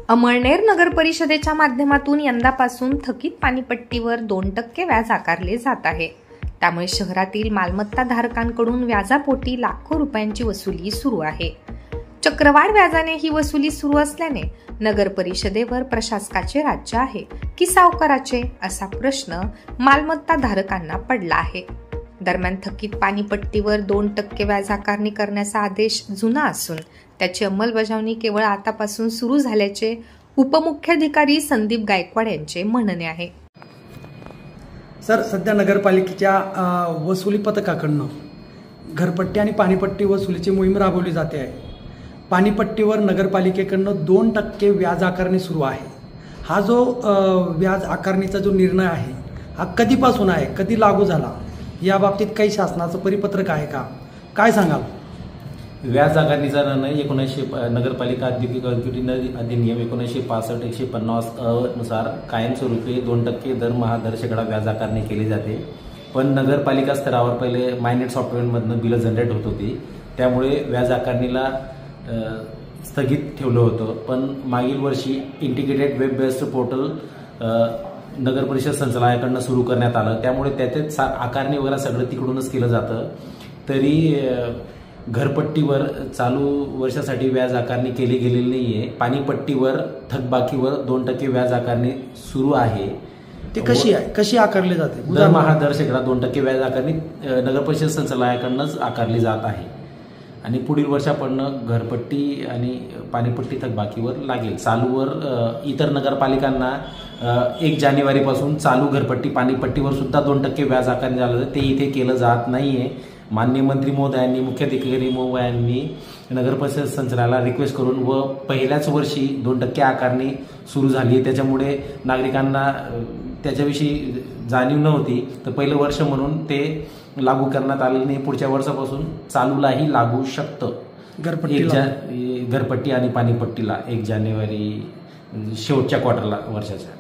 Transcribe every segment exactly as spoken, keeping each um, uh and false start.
अमळनेर नगर परिषदेच्या माध्यमातून यंदापासून थकीत पाणीपट्टीवर दोन टक्के व्याज आकारले जात आहे। त्यामुळे शहरातील मालमत्ता धारकांकडून व्याजापोटी लाखो रुपयांची वसुली सुरू आहे। चक्रवाढ व्याजाने ही वसुली सुरू असल्याने नगर परिषदेवर प्रशासकाचे राज्य आहे की सावकाराचे असा प्रश्न मालमत्ता धारकांना पडला आहे। दरम्यान थकीत पाणीपट्टीवर दोन टक्के व्याज आकारणी करण्याचा आदेश जुना असून त्याची अंमलबजावणी केवळ आतापासून सुरू झाल्याचे उपमुख्याधिकारी संदीप गायकवाड यांचे म्हणणे आहे। सर, सध्या नगरपालिकेच्या वसुली पथकाकडून घरपट्टी आणि पाणीपट्टी वसुलीची मोहीम राबवली जाते आहे। पाणीपट्टीवर नगरपालिकेकडून दोन टक्के व्याज आकारणी सुरू आहे। हा जो व्याज आकारणीचा जो निर्णय आहे हा कधीपासून आहे, कधी लागू झाला, या बाबतीत काही शासनाचं परिपत्रक आहे का, काय सांगाल? व्याज आकारणीचा निर्णय एकोणीसशे नगरपालिका औद्योगिक अधिनियम एकोणीसशे पासष्ट एकशे पन्नास अ नुसार कायमस्वरूपी दोन टक्के दरमहा दर शेकडा व्याज आकारणी केली जाते। पण नगरपालिका स्तरावर पहिले मायनेट सॉफ्टवेअरमधनं बिलं जनरेट होत होती, त्यामुळे व्याज आकारणीला स्थगित ठेवलं होतं। पण मागील वर्षी इंटिग्रेटेड वेब बेस्ड पोर्टल नगर परिषद संचालनालयाकडून सुरू करण्यात आलं, त्यामुळे त्याच्यात आकारणी वगैरे सगळं तिकडूनच केलं जातं। तरी घरपट्टीवर चालू वर्षासाठी व्याज आकारणी केली गेलेली नाहीये। पाणीपट्टीवर थकबाकीवर दोन टक्के व्याज आकारणी सुरू आहे। ते कशी आहे, कशी आकारली जाते? दरमहा दर शेकडा दोन टक्के व्याज आकारणी नगर परिषद संचालनालयाकडूनच आकारली जात आहे आणि पुढील वर्षापर्यंत घरपट्टी आणि पाणीपट्टी थकबाकीवर लागेल। चालूवर इतर नगरपालिकांना एक जानेवारीपासून चालू घरपट्टी पाणीपट्टीवर सुद्धा दोन टक्के व्याज आकारणी झालं, ते इथे केलं जात नाहीये। माननीय मंत्री महोदयांनी, मुख्याधिकारी महोदयांनी नगर परिषद संचालनाला रिक्वेस्ट करून व पहिल्याच वर्षी दोन टक्के आकारणी सुरू झाली आहे, त्याच्यामुळे नागरिकांना त्याच्याविषयी जाणीव नव्हती, तर पहिलं वर्ष म्हणून ते लागू करण्यात आलेलं नाही। पुढच्या वर्षापासून चालूलाही लागू शकतं घरपट्टी घरपट्टी आणि पाणीपट्टीला एक जानेवारी शेवटच्या क्वार्टरला वर्षाच्या।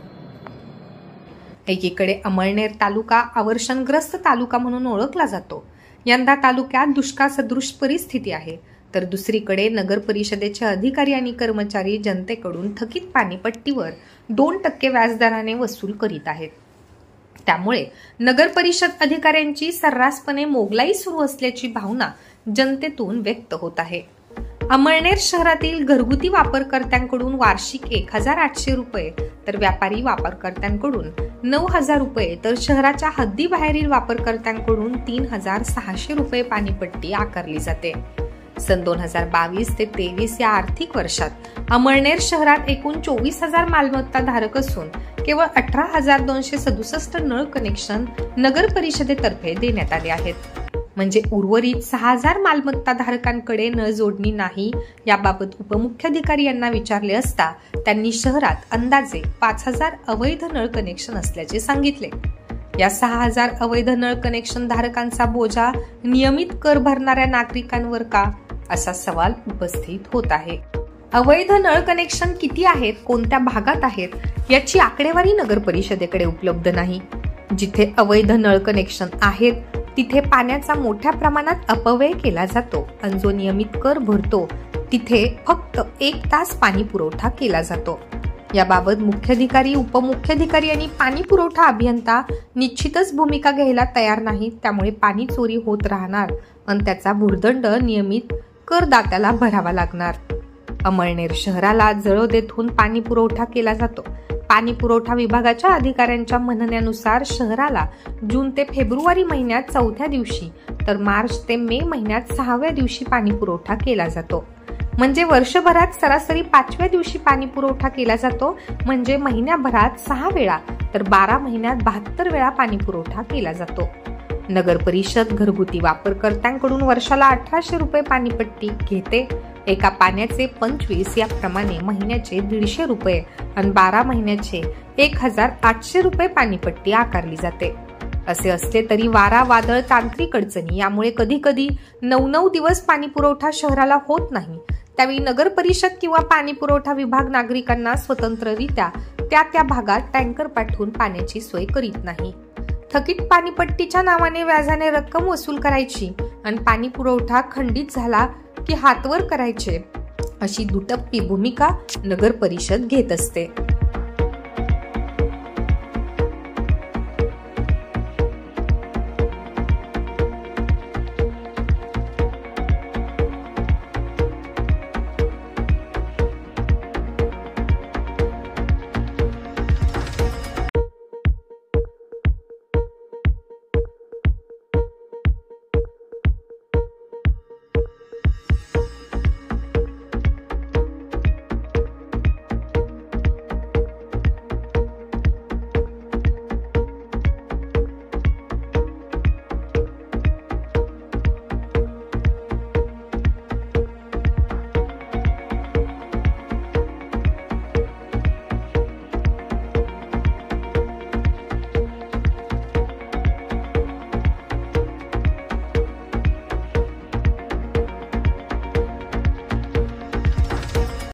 एकीकडे अमळनेर तालुका अवर्षणग्रस्त तालुका म्हणून ओळखला जातो। यंदा तालुक्यात दुष्काळ सदृश परिस्थिती आहे, तर दुसरीकडे नगर परिषदेचे अधिकारी आणि कर्मचारी जनतेकडून थकीत पाणीपट्टीवर दोन टक्के व्याजदराने वसूल करीत आहेत। त्यामुळे नगर परिषद अधिकाऱ्यांची सर्रासपणे मोगलाई सुरू असल्याची भावना जनतेतून व्यक्त होत आहे। अमळनेर शहरातील घरगुती वापरकर्त्यांकडून वार्षिक एक हजार आठशे रुपये तर व्यापारी वापरकर्त्यांकडून नऊ हजार रुपये तर शहराच्या हद्दीबाहेरील वापरकर्त्यांकडून तीन हजार सहाशे रुपये पाणीपट्टी आकारली जाते। सन दोन हजार बावीस ते तेवीस या आर्थिक वर्षात अमळनेर शहरात एकूण चोवीस हजार मालमत्ता धारक असून केवळ अठरा हजार दोनशे सदुसष्ट नळ कनेक्शन नगर परिषदेतर्फे देण्यात आले आहेत। म्हणजे उर्वरित सहा हजार मालमत्ता धारकांकडे नळ जोडणी नाही। याबाबत उपमुख्याधिकारी यांना विचारले असता त्यांनी शहरात अंदाजे पाच हजार अवैध नळ कनेक्शन असल्याचे सांगितले। या सहा हजार अवैध नळ कनेक्शन धारकांचा बोजा नियमित कर भरणाऱ्या नागरिकांवर का, असा सवाल उपस्थित होत आहे। अवैध नळ कनेक्शन किती आहेत, कोणत्या भागात आहेत याची आकडेवारी नगर परिषदेकडे उपलब्ध नाही। जिथे अवैध नळ कनेक्शन आहेत तिथे पाण्याचा मोठ्या प्रमाणात अपव्यय केला जातो आणि जो नियमित कर भरतो तिथे फक्त एक तास पाणी पुरवठा केला जातो। याबाबत मुख्याधिकारी, उपमुख्याधिकारी आणि पाणी पुरवठा अभियंता निश्चितच भूमिका घ्यायला तयार नाहीत। त्यामुळे पाणी चोरी होत राहणार आणि त्याचा भुर्दंड नियमित करदात्याला भरावा लागणार। अमळनेर शहराला जळोदेतून पाणी पुरवठा केला जातो। पाणी पुरवठा विभागाच्या अधिकाऱ्यांच्या म्हणण्यानुसार शहराला जून ते फेब्रुवारी महिन्यात चौथ्या दिवशी तर मार्च ते मे महिन्यात सहाव्या दिवशी पाणी पुरवठा केला जातो। म्हणजे वर्षभरात सरासरी पाचव्या दिवशी पाणी पुरवठा केला जातो। म्हणजे महिन्याभरात सहा वेळा तर बारा महिन्यात बहात्तर वेळा पाणी पुरवठा केला जातो। नगर परिषद घरगुती वापरकर्त्यांकडून वर्षाला अठराशे रुपये पाणीपट्टी घेते। एका पाण्याचे पंचवीस याप्रमाणे महिन्याचे दीडशे रुपये आणि बारा महिन्याचे एक हजार आठशे रुपये पाणीपट्टी आकारली जाते। असे असले तरी वारा, वादळ, तांत्रिक अडचणी यामुळे कधी कधी नऊ नऊ दिवस पाणी पुरवठा शहराला होत नाही। त्यावेळी नगर परिषद किंवा पाणी पुरवठा विभाग नागरिकांना स्वतंत्ररित्या त्या त्या भागात टँकर पाठवून पाण्याची सोय करीत नाही। थकीत पाणीपट्टीच्या नावाने व्याजाने रक्कम वसूल करायची आणि पाणी पुरवठा खंडित झाला की हातवर करायचे अशी दुटप्पी भूमिका नगर परिषद घेत असते.